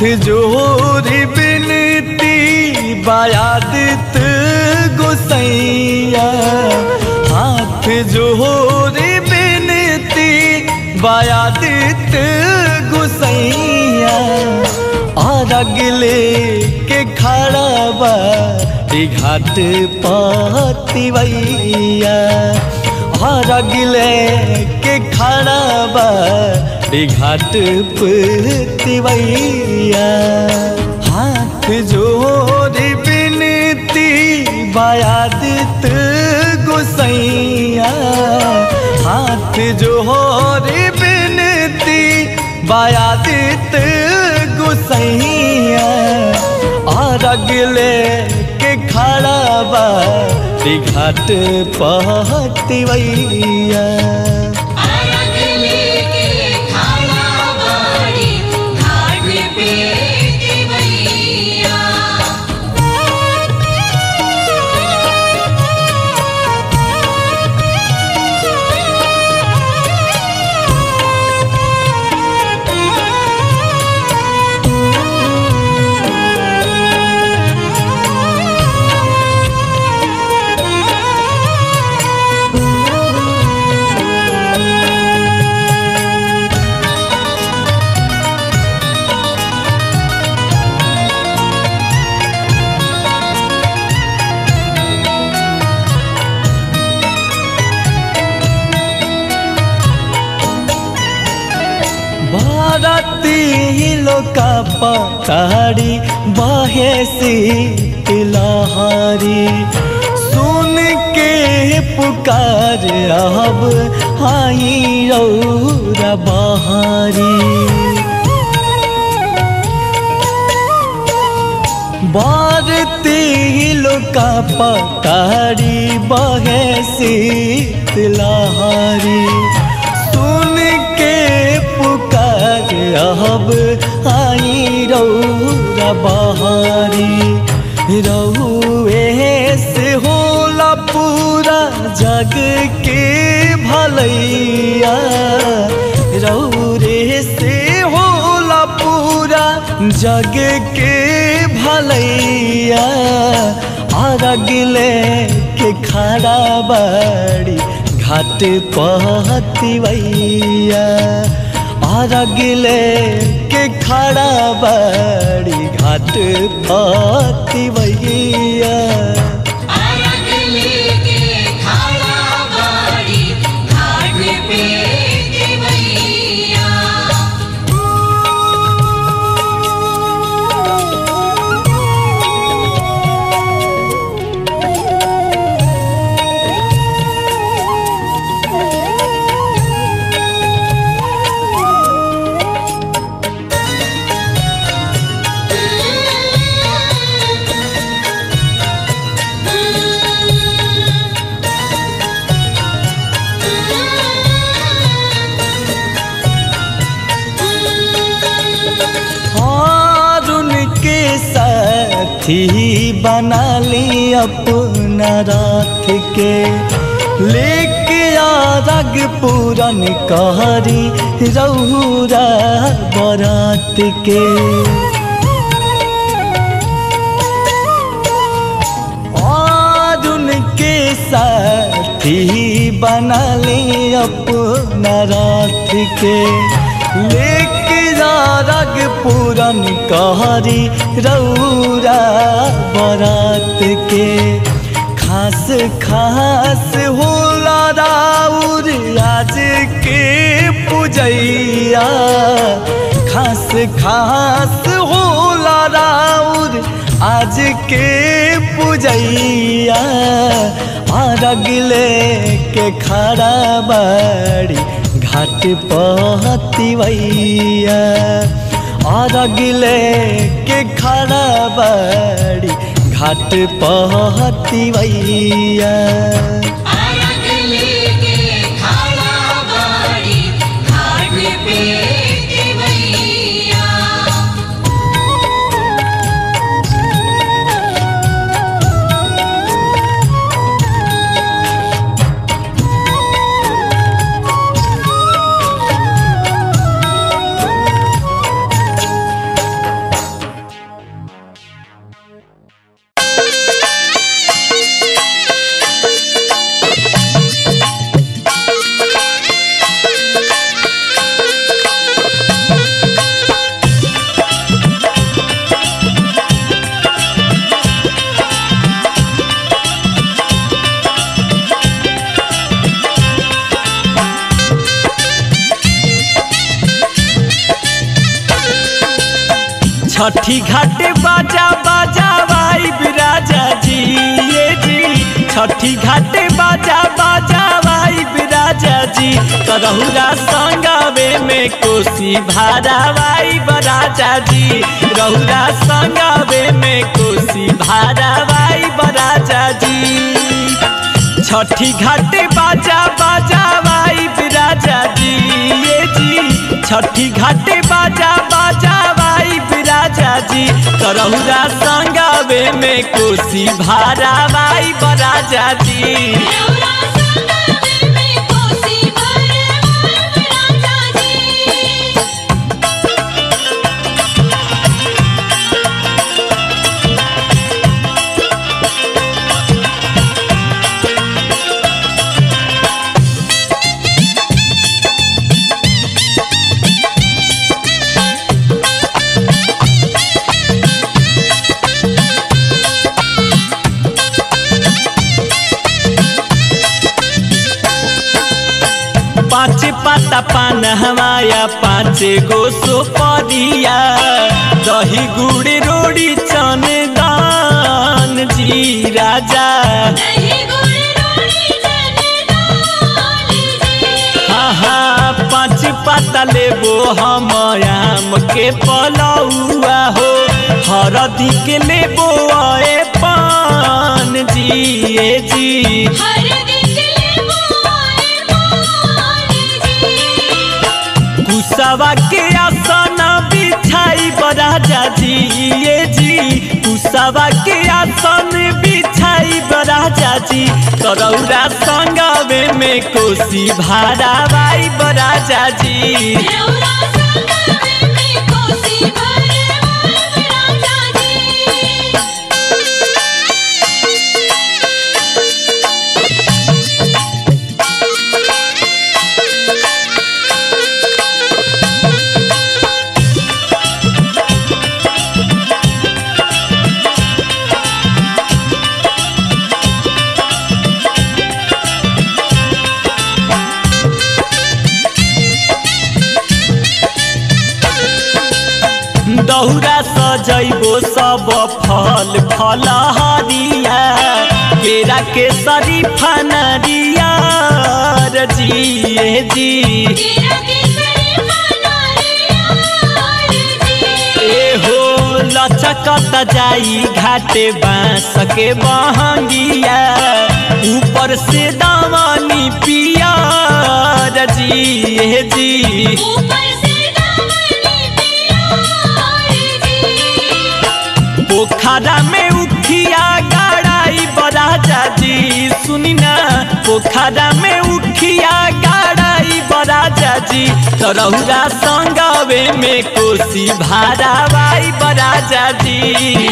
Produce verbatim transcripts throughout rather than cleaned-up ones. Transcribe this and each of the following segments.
जोरी बिनती बायादित गोसैया, हाथ जोरी बिनती बायादित गोसैया। और अगले के खड़ा बाड़ी घाट पतिवैया, और अगले के खड़ा बाड़ी घाट पतिवैया। हाथ जोड़ी बिनती बायादित गोसैया, हाथ जोड़ी बिनती बायादित गोसैया। और अगले के खड़ा बाड़ी घाट पतिवैया। भारती लोका पताड़ी बहे शीतलहरी, सुन के पुकार अब आई रौरा बहारी। भारती लोका पताड़ी बहे शीतलहरी, सुन के पुकार अब आई रौरा बहारी। रउए से होला पूरा जग के भलैया, रउरे से होला पूरा जग के भलैया। और अगले के खड़ा बाड़ी घाट पतिवैया, और अगले के खड़ा बाड़ी घाट पतिवैया। साथी बना ली अपना रात के, लेके आरग पूरन कहरी रौरा बरात के। और उनके साथी बना ली अपना रात के, लेके रग पूरन कहरी रौरा बरात के। खास खास होला राउर आज के पूजैया, खास खास होला राउर आज के पूजैया। और अगले के खड़ा बाड़ी घाट पतिवैया, और अगले के खड़ा बाड़ी घाट पतिवैया। छठी घाटे बाजा बाजा वाई राजा जी ये जी छठी घाटे बाजा बाजा वाई राजा जी करहुरा संगवे में कोसी भारा वाई राजा जी रहुरा संगवे में कोसी भारा वाई राजा जी छठी घाटे बाजा बाजा वाई राजा जी ये जी छठी घाटे बाजा बाजा वाई राजा जी करहुरा संगवे में कोसी भारा वाई राजा जी पाँच पाता पान हमाया पाँच गो सुपरिया दही गुड़ रोड़ी चन दान जी राजा हाँ हाँ पाँच पाता लेबो हम आम के पलौआ हो हरदी के लेबो आए पान जी ए जी कुसवा के आसन बिछाई राजा जी ये जी कुसवा के आसन बिछाई राजा जी करौरा संगवे में कोसी भारा वाई राजा जी दौरा सजैबो सब फल फल हरिया केरा के शरीफा नरिया जी ए जी ए हो लचकत जाई घाटे बाँस के बहंगिया ऊपर से दामनी पिया जी ए जी पोखरा में उखिया गाड़ाई राजा जी सुनी ना पोखरा में उखिया गाड़ाई राजा जी करहुरा संगवे में कोसी भारा वाई राजा जी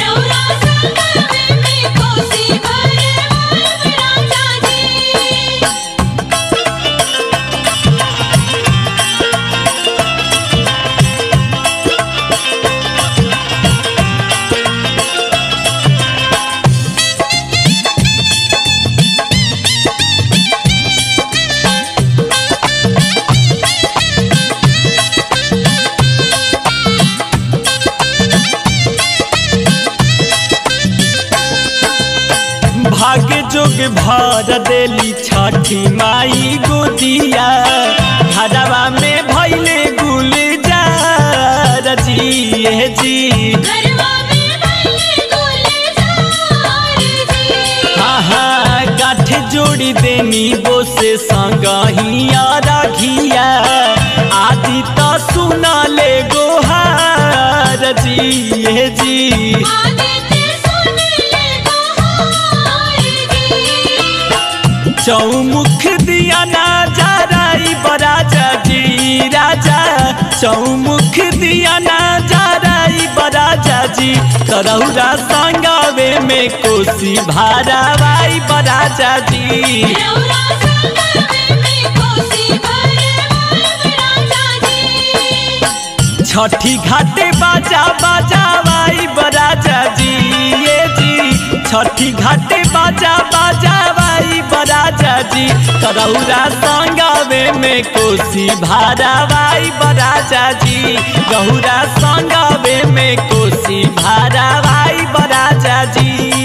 भाग्य जोग भर देली छठी माई गोदिया घरवा में भैले गुलजार जी ए जी हाँ हाँ गाठ जोड़ी देनी बोसे संगहिया रखिया आदि तो सुना ले गोहार जी ए जी चौमुख दिया ना जराई राजा जी राजा चौमुख दिया ना जराई राजा जी करहुरा संगवे में कोसी भारा वाई राजा जी छठी घाटे बाजा बाजा वाई राजा जी ये जी छठी घाटे बाजा बाजा भाई बराजा जी करौरा संगवे में कोसी भारा भाई बराजा जी गहुरा संगवे में कोसी भारा भाई बराजा जी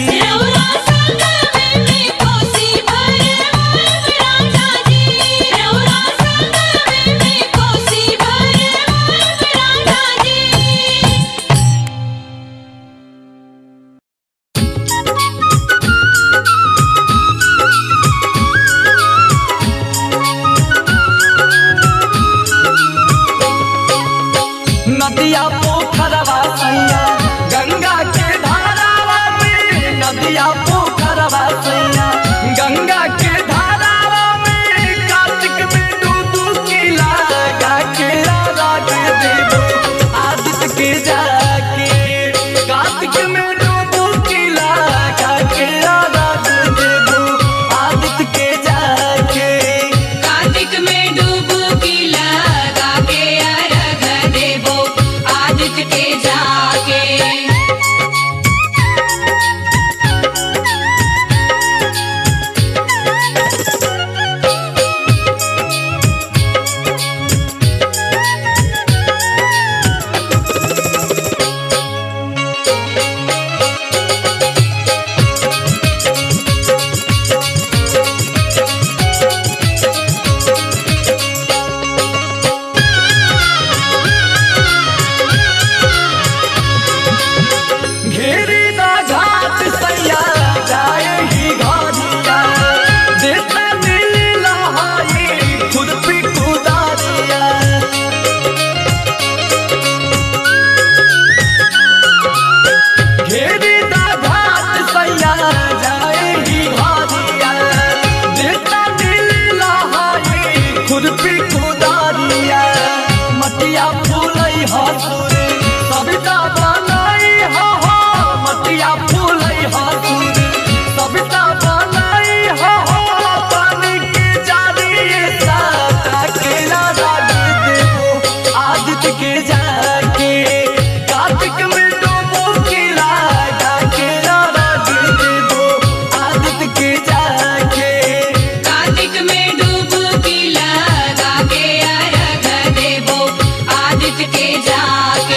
नदिया पोखरवा सैया गंगा के धारावा में नदिया पोखरवा सैया गंगा के धारावा में कार्तिक में डुबकी लगा के राग देबो आदित्य के जाके कार्तिक में डुबकी लगा के राग देबो आदित्य के जाके कार्तिक में डुबकी लगा के अर्घ देबो आदित्य के जाके घेरी ना घाट सैया जाए ही घाटिया देता नीला हाई खुरपी कुदारिया घेरी ना घाट सैया जाए ही घाटिया देता नीला हाई खुरपी कुदारिया मटिया फूलई हसुर सविता बनाई हो हो मटिया फूलई हसुर सविता बनाई हो हो पानी के जारी साता के राग देबो आदित्य के जाके कार्तिक में डुबकी लगा के राग देबो आदित्य के जाके कार्तिक में डुबकी लगा के अर्घ देबो आदित्य के जाके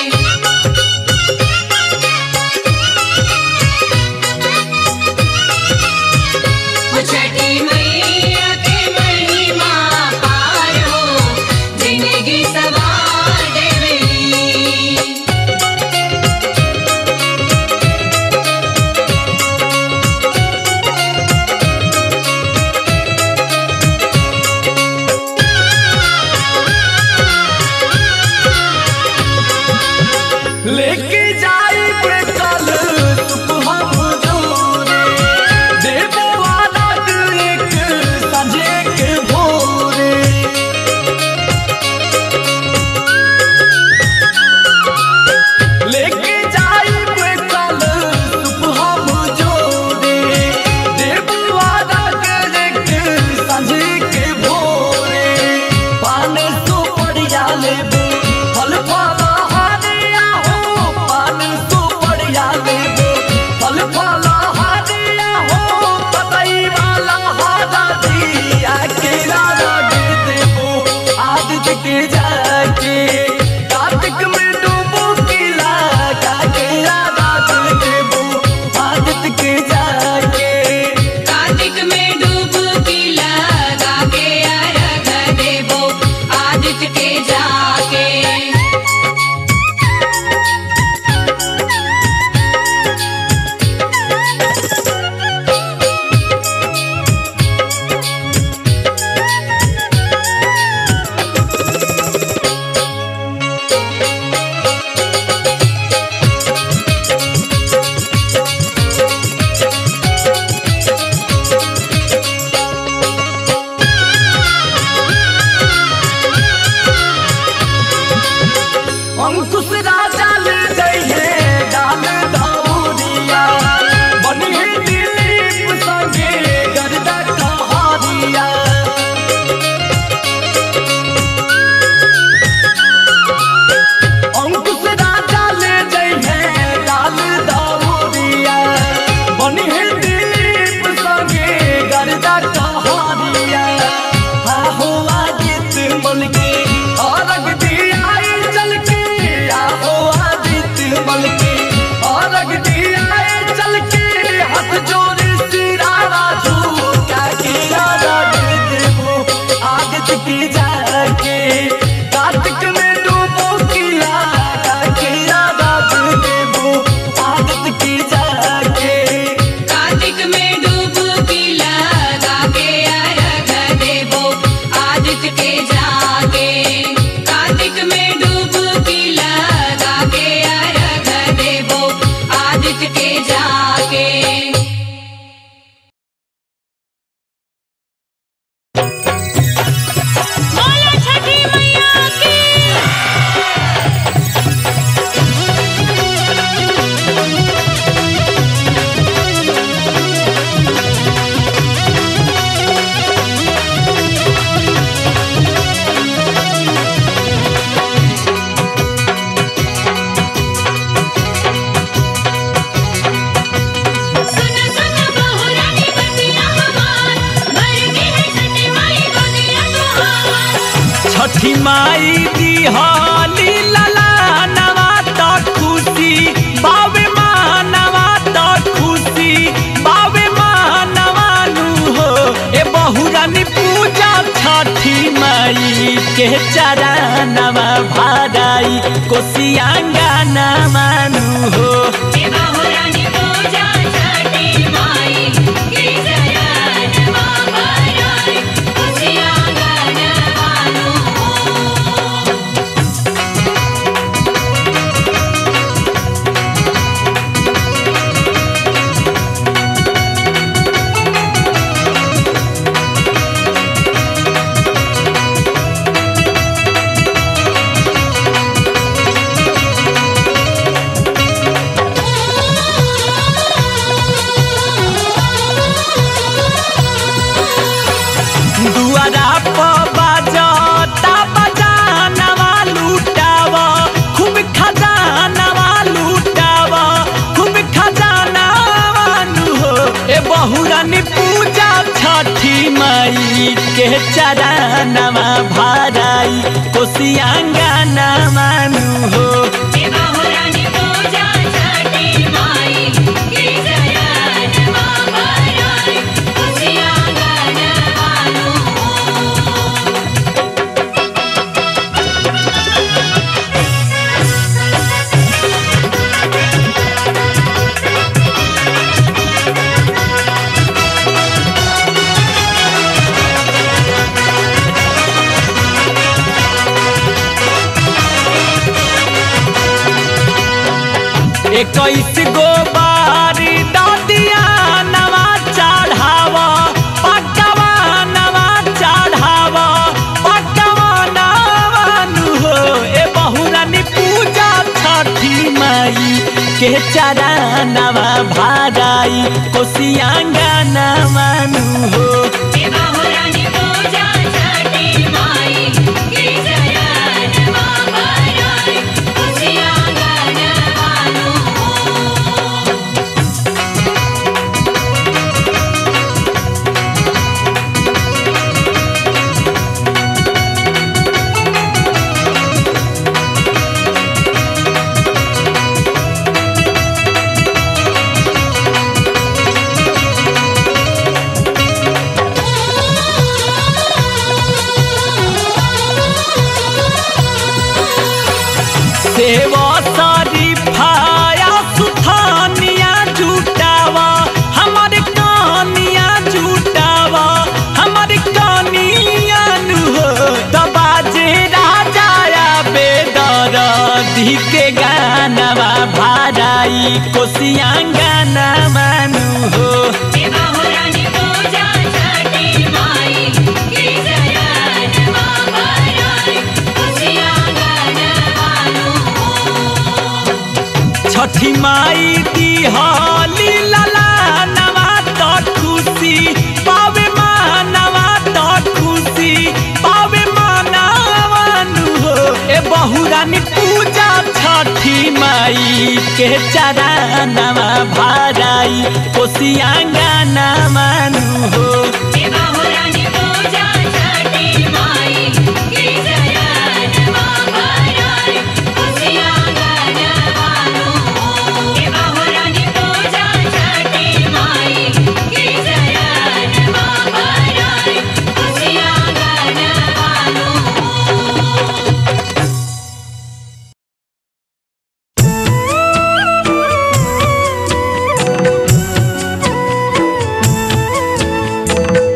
छठी मैया के महिमा पार हो जिंदगी सवार देवली लेके जाई पे कल सुबह जोरे देबो आनंद एक संजे के भोरे लेके जाई पे कल सुबह जोरे देबो आनंद एक संजे के भोरे पाने सो पड़िया लेबो फल फल हानिया हो पाने सो पड़िया लेबो फल फल हानिया हो पतई वाला हादा दिया के राग देबो आदित्य के जाके कार्तिक में डुबकी लगा के राग देबो आदित्य के जाके कार्तिक में डुबकी लगा के अर्घ देबो आदित्य के जाके अंकुश राजा ले जाइए डाल दौरिया बनी है दिलीप संगे गर्दा कहारिया अंकुश राजा ले जाइए डाल दौरिया माई दिहली ललानवा तो खुशी बावे मानवा तो खुशी बावे मानवा नु हो। ए बहुरानी पूजा छठी माई के चरणवा भराई कोसियांगा न मानु हो। ए बहुरानी पूजा छठी माई के चरणवा भराई कोसियांगा न मानु हो। दुआरा पर बाजता बजानवा लूटावा खूब खजानवा लूटावा खूब खजानवा नु हो। ए बहुरानी पूजा छठी माई के चरणवा भराई कोसियांगा न मानु हो। ए बहुरानी पूजा छठी माई के चरणवा भराई कोसियांगा न मानु हो। इक्कीस गो बारी दादिया नवा चढ़ावा पकवा नवा चढ़ावा पकवा नवा नु हो। ए बहुरानी पूजा छठी माई के चरणवा भराई कोसियांगा न मानु हो। ए बहुरानी पूजा छठी माई के चरणवा भराई कोसियांगा न मानु हो। सेवा सारी फाया सुथानिया जुटावा हमारे कानिया जुटावा हमारे कानिया नु हो। तबाजे राजा बेदर दी के गानवा भराई कोसियांगा न मानु हो। ए बहुरानी पूजा छठी माई के चरणवा भराई कोसियांगा न मानु हो। छठी माई दिहली ललानवा तो खुशी पावे मानवा तो खुशी पावे मानवा नु हो। ए बहुरानी पूजा छठी माई के चरणवा भराई कोसियांगा न मानु हो। ए बहुरानी पूजा छठी माई के चरणवा भराई कोसियांगा न मानु हो। ए बहुरानी पूजा छठी माई के चरणवा भराई कोसियांगा न मानु हो। Thank you.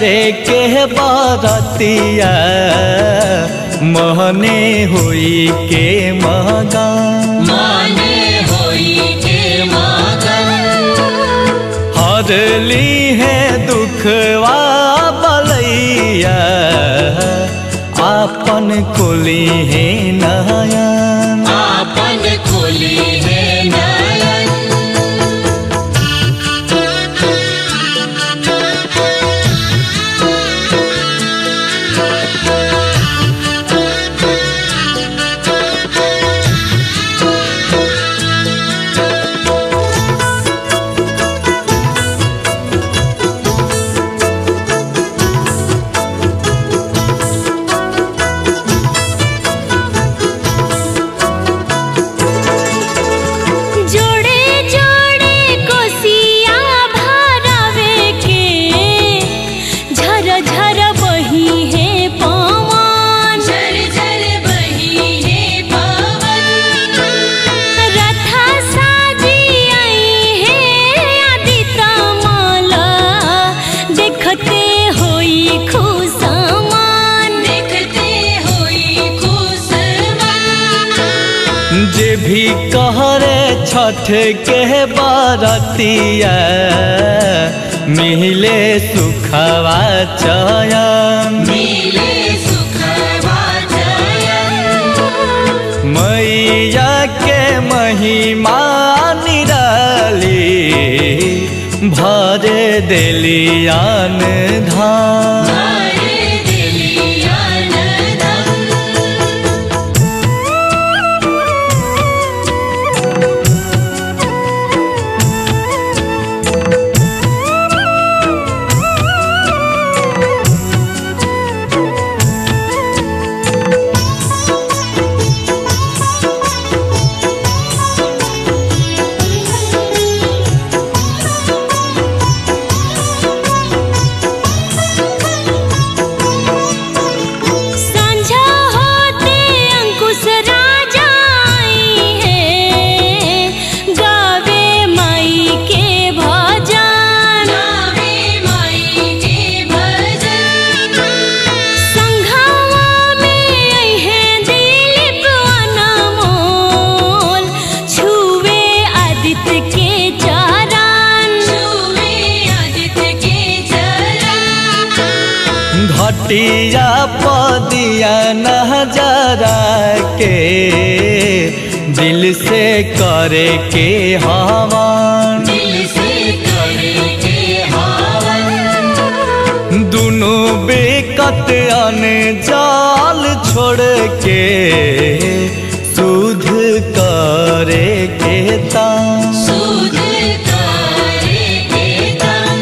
करे के बरतिया मोहने होई के मगन माने होई के मगन हरली है दुखवा बलैया आपन खोली है नयन आपन खोली है नयन भी कहरे छठ के बरतिया मिले सुखवा चयन मिले सुखवा चयन मैया के महिमा निराली भरे देलियान धाम घटिया पदिया नजरा के दिल से करे के हवन दिल से करे के हवन दोनों बेकत अनजाल छोड़ के सुध करे के तान सुध करे के तान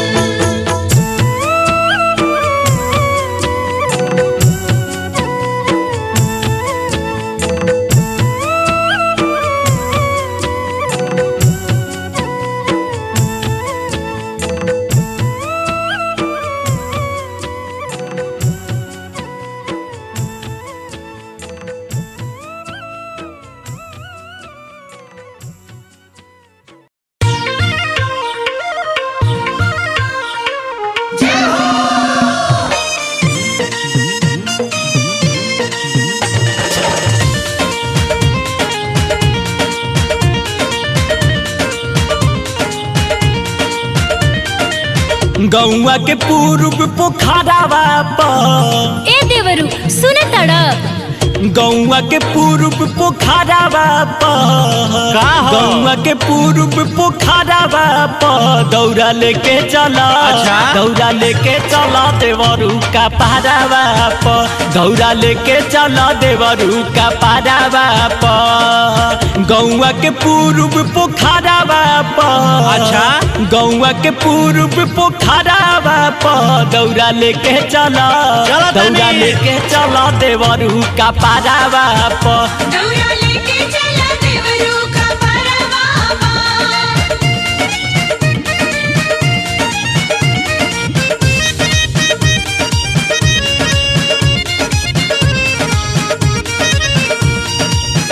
गौवा के पूर्व पोखरावा पर ए देवरू सुने तड़प गौवा के पूर्व पोखरावा पर गौवा के पूर्व पोखरावा पर दौरा लेके चला अच्छा। दौरा लेके चला देवरू का पारावा पर दौरा लेके चला देवरू का पारावा पर गौवा के पूर्व पोखरावा पर अच्छा। गौवा के पूर्व पोखरावा पर दौरा लेके चला चला तनी। दौरा लेके चला देवरू का पारावा पर दौरा लेके चला देवरू का परवा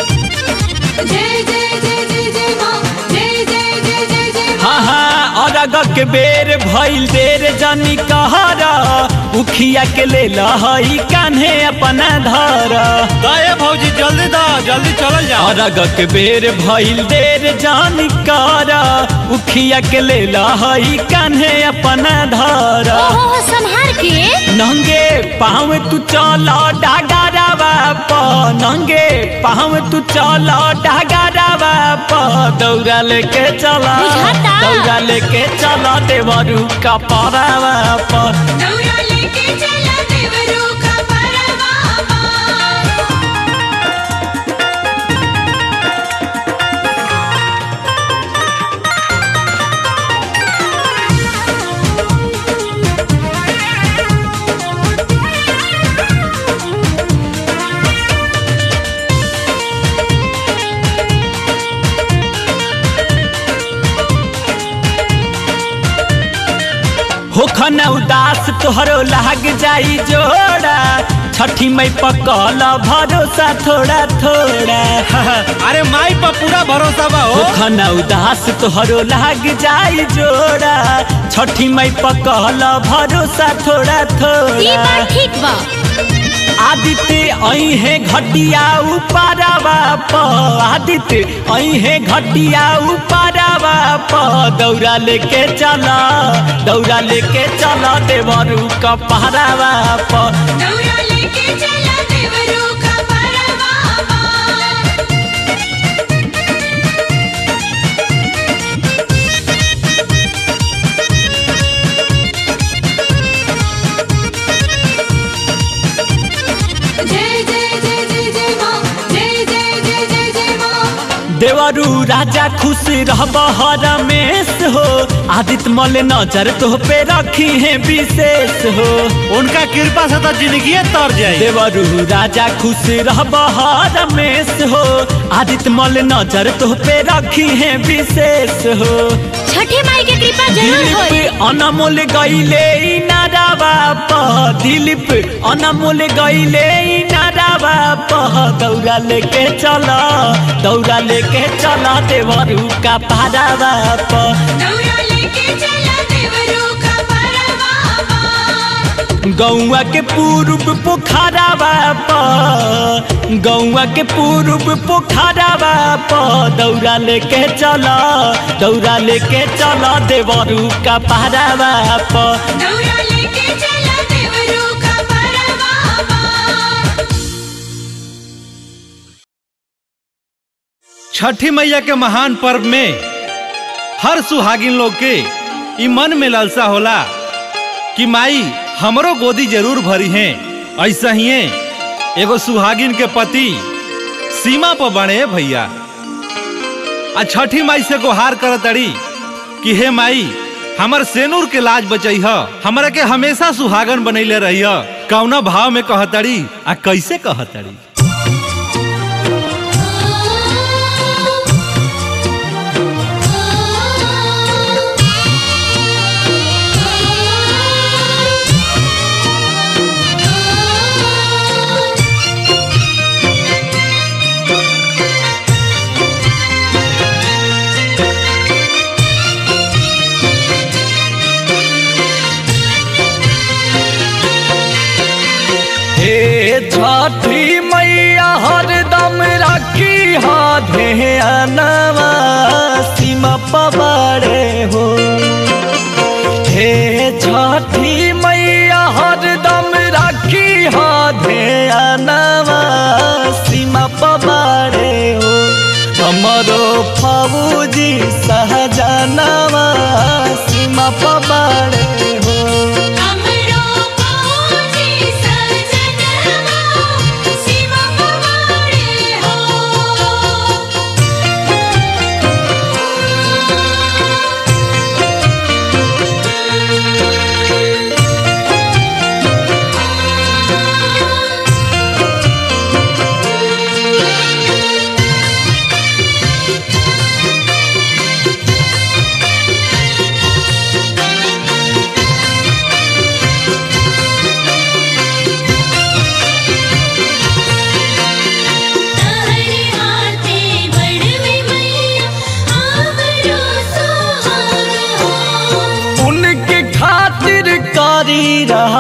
जय जय जय जय जय मां जय जय जय जय जय हाँ हाँ और के बेर भइल देर जानी कहरा उखिया के ले लहई कान्हे अपना धर दे भौजी जल्दी दा जल्दी चल जा। अरग के बेर भइल देर जानी कहरा उखिया के ले लहई कान्हे अपना धर ओहो संहार के नंगे पाँव तू चल डागरावा प नंगे पाँव तू चल डागरावा प दौड़ा लेके चला बुझाता। दौड़ा लेके चला देवरू का परावा प दौरा लेके चला देवरू का परवा होखन उदास तोहरो लाग जाई जोड़ा छठी मई पकल भरोसा थोड़ा थोड़ा अरे माई पर पूरा भरोसा बा हो। होखन उदास तोहरो लाग जाई जोड़ा छठी मई पकल भरोसा थोड़ा ई थोड़ा बात ठीक बा। आदित्य आई है घटिया उपारावा प आदित्य आई है घटिया उपारावा प दौड़ा लेके चला दौड़ा लेके चला देवरू का पहरावा प दौरा लेके चला देवरू का परवा जय जय जय जय जय माँ जय जय जय जय जय माँ। देवरू राजा खुश रहब रमेश हो आदित्य मल नजर तो पे रखी है विशेष हो उनका कृपा से तो जिंदगी तर जाए। देवरू राजा खुश रहब रमेश हो आदित्य मल नजर तो पे रखी है विशेष हो छठी माई के कृपा जरूर होई। दिलीप अनमोल गईले नारावा प दिलीप अनमोल गईले नारावा प दौड़ा लेके चला दौड़ा लेके चला देवरू का पहरावा प दौरा लेके चला देवरू का परवा गौआ के पूर्व पोखरावा प गौआ के पूर्व पोखरावा प दौड़ा लेके चला दौड़ा लेके चला देवरू का पहरावा प दौरा लेके चला देवरू का परवा छठी मैया के महान पर्व में हर सुहागिन लोग के ई मन में लालसा होला कि माई हमरो गोदी जरूर भरी हैं। ऐसा ही एगो सुहागिन के पति सीमा पर बने भैया आ छठी माई से गुहार करतड़ी कि हे माई हमर सेनूर के लाज बचई ह हमरा के हमेशा सुहागन बनैले रही ह कौना भाव में कहतड़ी आ कैसे कहतड़ी। छठी मैया हरदम रखी हा ध्यानवा सीमा पवारे हो हे छठी मैया हरदम रखी हा ध्यानवा सीमा पवारे हो हमरो फौजी सहजनवा सीमा पवारे हो हमरो फौजी सजनवा सीमा पवारे हो।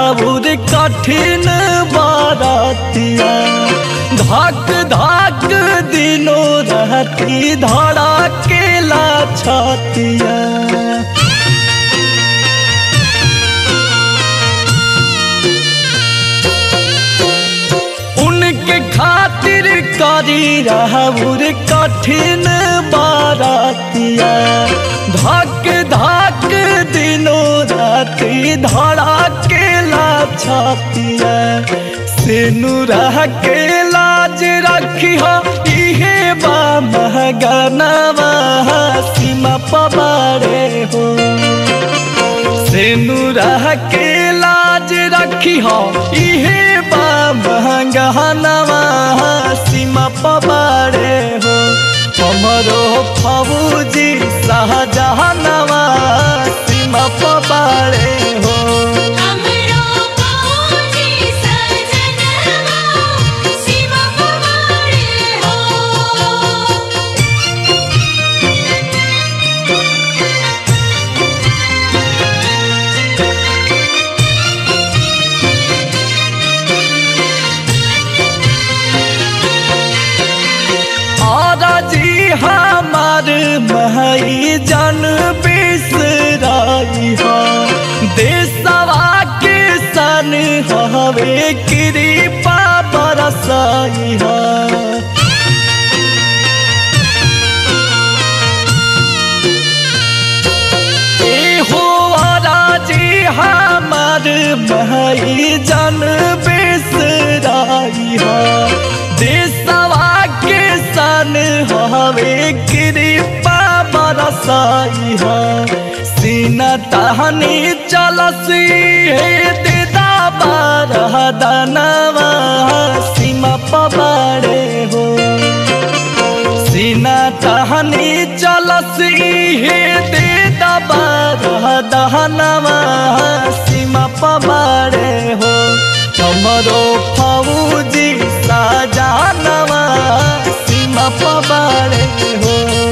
राहुर कठिन बारातिया धक धक दिनो रहती धड़केला छतिया। उनके खातिर करी राहुर कठिन बारातिया धक धक दिनो राती धड़केला छतिया। सेनुरा के लाज रखी हो इहे बा महगनवा सीमा पबारे हो। सेनुरा के लाज रखी हो इहे बा महगनवा सीमा पबारे हो। हमरो फौजी शाहजहानवा सीमा पबारे हो। हमार महई जन बिसराई हो देशवा के सन हवे कृपा बरसाई हो। एहो राजी हमार महई जन बिसराई हो देशवा के सन हवे कृपा बरसाई हो। सीना तहनी चलसी हे दिदा बारह दनवा सीमा पबारे हो। सीना तहनी चलसी हे दिदा बारह दनवा सीमा पबारे हो। हमरो फौजी शाहजहानवा सीमा पबारे हो।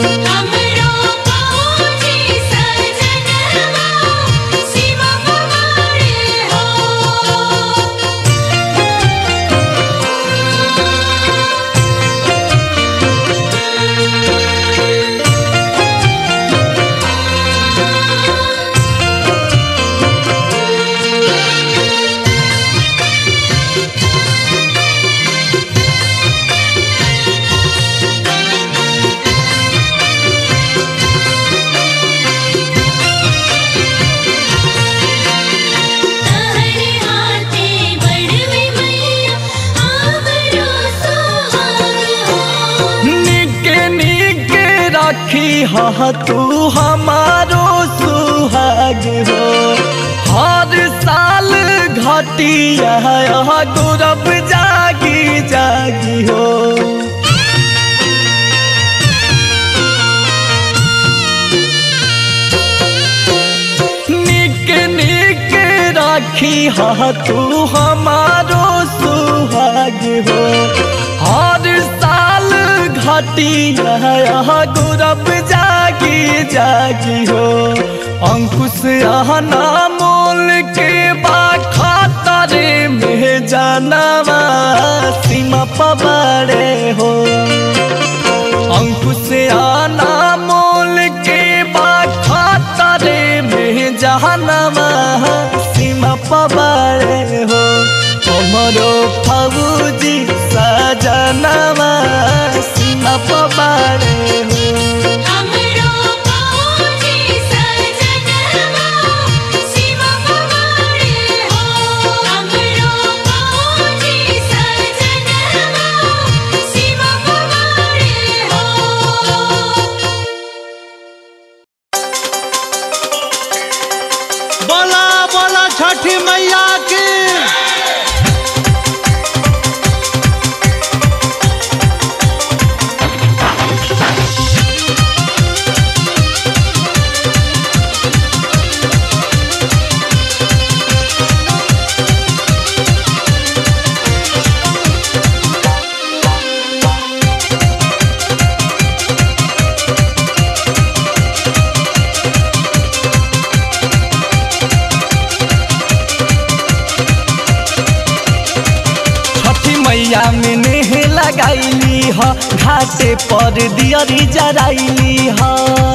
हाँ तू हमारो सुहाग हो हर साल घटिया गौरव जागी जागी हो। निक निक राखी हाँ तू हमारो सुहाग हो हर साल घटिया गौरव जागी जागी हो। अंकुश आहना मोल के बाखातरे में जानवा सीमा पबारे हो। अंकुश आना मोल के बाखातरे में जानवा सीमा पबारे हो। हमरो फौजी सजनवा सीमा पबारे हो। बोला बोला छठी मैया की। लगाईली ह घाटे पर दियरी जराइली ह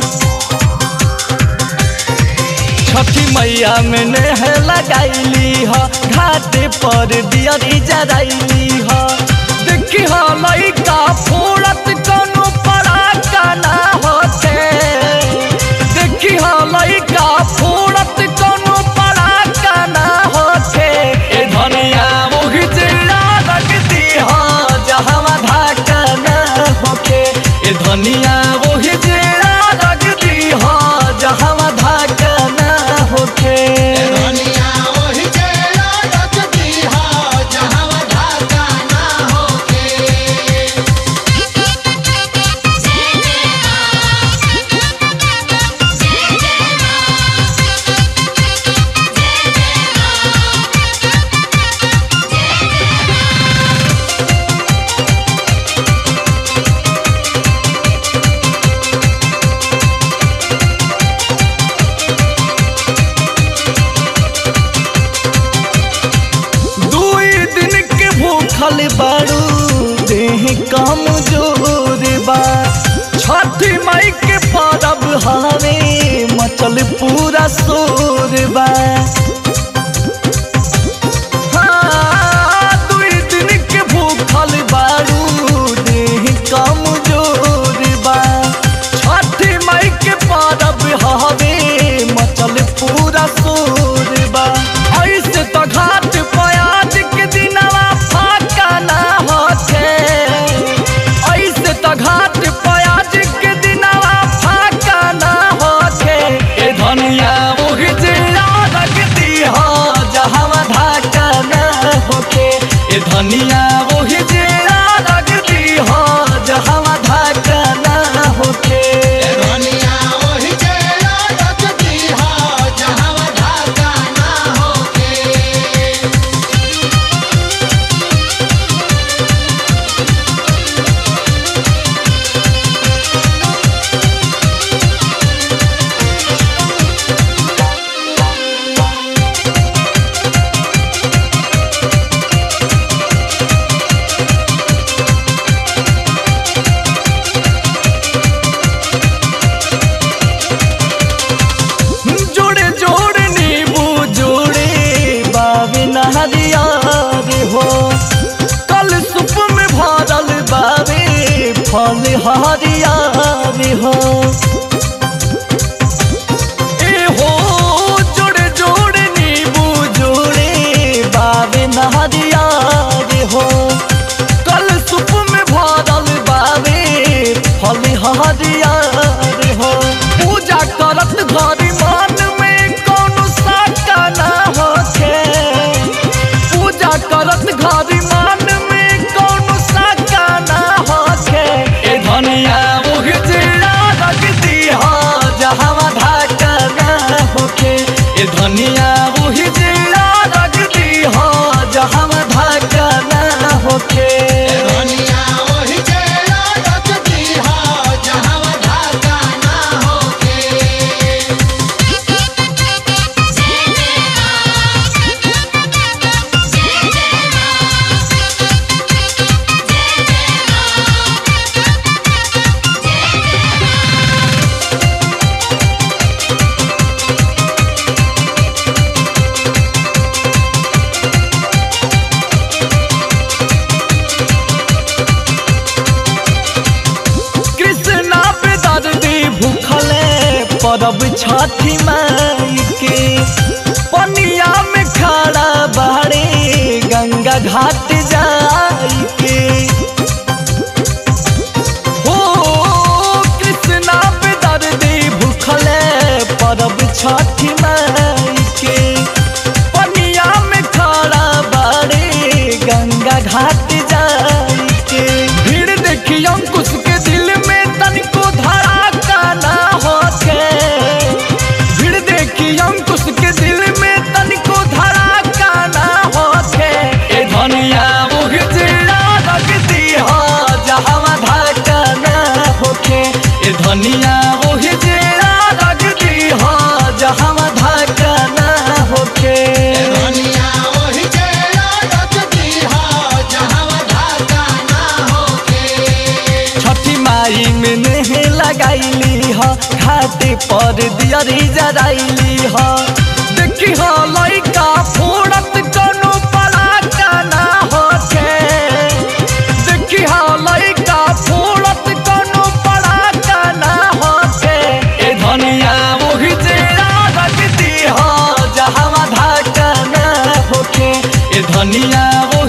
छठी मैया में नेह लगाईली ह घाटे पर दियरी जराइली ह देखी ह लइका फोड़त कोनो पराका ना होते देखी ह लइका फोड़त कोनो पराका ना होते ए धनिया मोहि जिला लगती ह जहवा धाका ना होके ए धनिया मोहि जिला लगती ह जहवा धाका ना होके धनिया वही जेला लगती हो जहाँ धागा ना होके। दुई दिन के भूखल बारू देह कमजोर बा छठी माई के परब हवे मचल पूरा शोर बा हाँ, दुई दिन के भूखल बारू देह कमजोर बा छठी माई के परब हवे मचल पूरा शोर बा ऐसे तो घाट प्याज के दिनवा फाका ना होते ऐसे तो घाट प्याज के दिनवा फाका ना होते ए धनिया मोहि जिला लगती हो जहवा धाका ना होके ए धनिया मोहि जिला लगती हो जहवा धाका ना होके धनिया वही जेला लगती हो जहाँ धागा ना होके। जोड़े जोड़े नींबू जोड़े बाबे नहरिया रे हो कल सुप में भरल बाबे फल हरिया रे हो ए हो जोड़े जोड़े नींबू जोड़े बाबे नहरिया रे हो कल सुप में भरल बाबे फल हरिया रे हो पूजा करत घरी मन में कोनो साका ना होके पूजा करत घरी मन में कोनो साका ना होके ए धनिया मोहि जिला लगती हो जहवा धाका ना होके ए धनिया मोहि जिला लगती हो जहवा धाका ना होके धनिया वही जेला लगती हो जहाँ धागा ना होके। कृष्णा पे दर्दी भूखले परब छठी माई के पनिया में खड़ा बाड़े गंगा घाट जाई के हो कृष्णा पे दर्दी भूखले परब छठी माई के पनिया में खड़ा बाड़े गंगा घाट जाई के भीड़ देखी अंकुश के दिल में तनिको धड़ाका ना होके भीड़ देखी अंकुश के दिल में तनिको धड़ाका ना होके ए धनिया मोहि जिला लगती हो जहवा धाका ना होके ए धनिया मोहि जिला लगती हो जहवा धाका ना होके धनिया वही जेला लगती हो जहाँ धागा ना होके। पर दियरी जराइली ह देखी ह लइका फोड़त कनु पराका ना होखे देखी ह लइका फोड़त कनु पराका ना होखे ए धनिया ओहि जे रख दी ह जहां धाका ना होखे ए धनिया